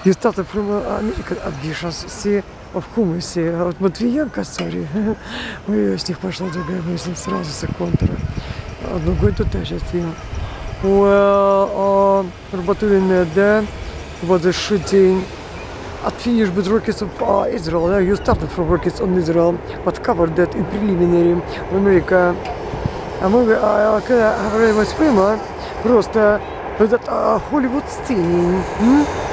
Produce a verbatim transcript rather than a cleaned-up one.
You started from American auditions, see, of Hummus, а вот Матвиенко, sorry, ой, с них пошла другая мысль сразу с контра. Одну году тоже фильм. Well, Roboturin there was a shooting at finished with rockets of uh, Israel. You started from rockets on Israel, but covered that in preliminary в Америка. А мы, когда говорили с Прима, просто этот Hollywood сцене.